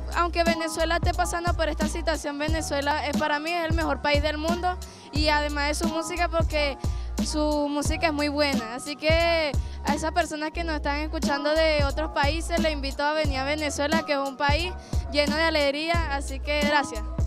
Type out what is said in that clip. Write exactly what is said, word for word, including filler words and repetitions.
aunque Venezuela esté pasando por esta situación, Venezuela es, para mí es el mejor país del mundo, y además de su música, porque su música es muy buena. Así que a esas personas que nos están escuchando de otros países, les invito a venir a Venezuela, que es un país lleno de alegría. Así que gracias.